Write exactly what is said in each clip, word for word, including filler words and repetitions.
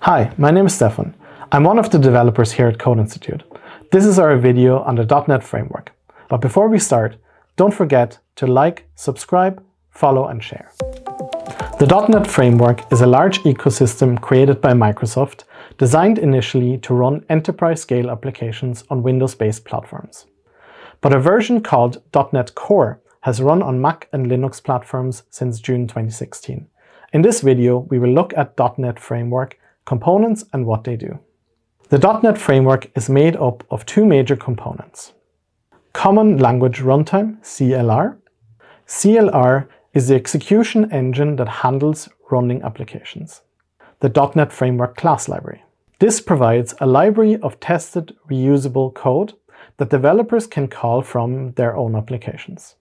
Hi, my name is Stefan. I'm one of the developers here at Code Institute. This is our video on the dot net framework. But before we start, don't forget to like, subscribe, follow and share. The dot net framework is a large ecosystem created by Microsoft, designed initially to run enterprise-scale applications on Windows-based platforms. But a version called dot net Core has run on Mac and Linux platforms since June twenty sixteen. In this video, we will look at dot net framework, components and what they do. The dot net framework is made up of two major components. Common Language Runtime, C L R. C L R is the execution engine that handles running applications. The dot net Framework Class Library. This provides a library of tested, reusable code that developers can call from their own applications.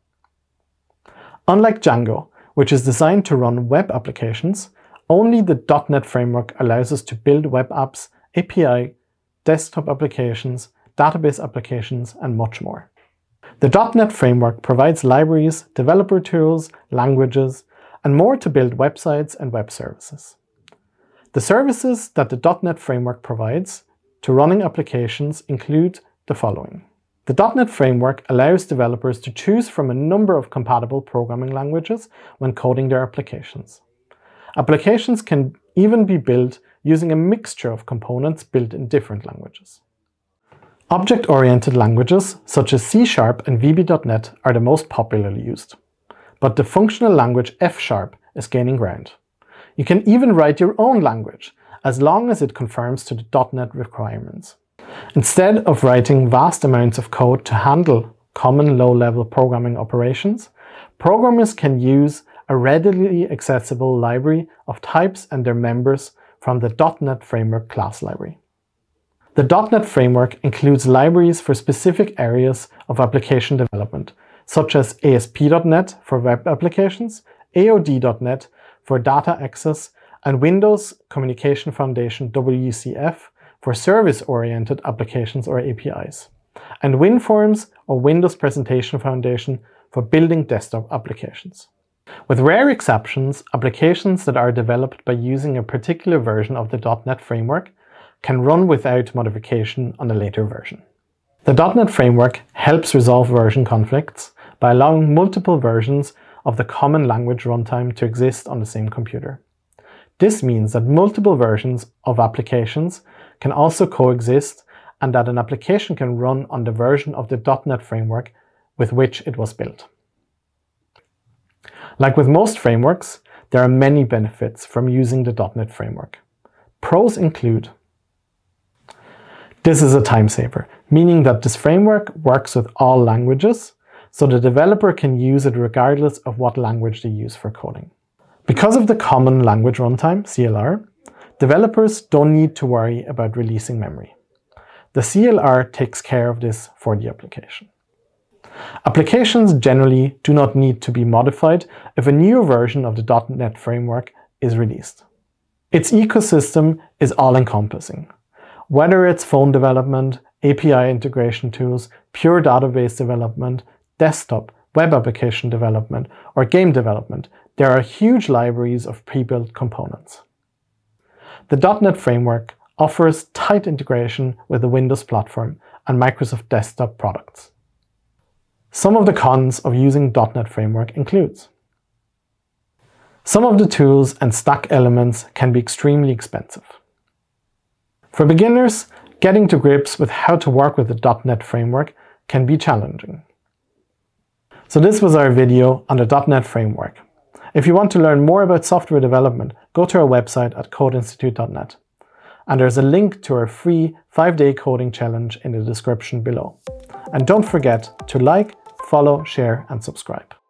Unlike Django, which is designed to run web applications, only the dot net framework allows us to build web apps, A P I, desktop applications, database applications, and much more. The dot net framework provides libraries, developer tools, languages, and more to build websites and web services. The services that the dot net framework provides to running applications include the following. The dot net framework allows developers to choose from a number of compatible programming languages when coding their applications. Applications can even be built using a mixture of components built in different languages. Object-oriented languages such as C sharp and V B dot net are the most popularly used. But the functional language F sharp is gaining ground. You can even write your own language, as long as it conforms to the dot net requirements. Instead of writing vast amounts of code to handle common low-level programming operations, programmers can use a readily accessible library of types and their members from the dot net Framework Class Library. The dot net framework includes libraries for specific areas of application development, such as A S P dot net for web applications, A O D dot net for data access, and Windows Communication Foundation W C F for service-oriented applications or A P Is, and WinForms or Windows Presentation Foundation for building desktop applications. With rare exceptions, applications that are developed by using a particular version of the dot net framework can run without modification on a later version. The dot net framework helps resolve version conflicts by allowing multiple versions of the common language runtime to exist on the same computer. This means that multiple versions of applications can also coexist and that an application can run on the version of the dot net framework with which it was built. Like with most frameworks, there are many benefits from using the dot net framework. Pros include: this is a time saver, meaning that this framework works with all languages, so the developer can use it regardless of what language they use for coding. Because of the Common Language Runtime, C L R, developers don't need to worry about releasing memory. The C L R takes care of this for the application. Applications generally do not need to be modified if a new version of the dot net framework is released. Its ecosystem is all-encompassing. Whether it's phone development, A P I integration tools, pure database development, desktop, web application development, or game development, there are huge libraries of pre-built components. The dot net framework offers tight integration with the Windows platform and Microsoft desktop products. Some of the cons of using dot net framework includes: some of the tools and stack elements can be extremely expensive. For beginners, getting to grips with how to work with the dot net framework can be challenging. So this was our video on the dot net framework. If you want to learn more about software development, go to our website at code institute dot net. And there's a link to our free five-day coding challenge in the description below. And don't forget to like, follow, share, and subscribe.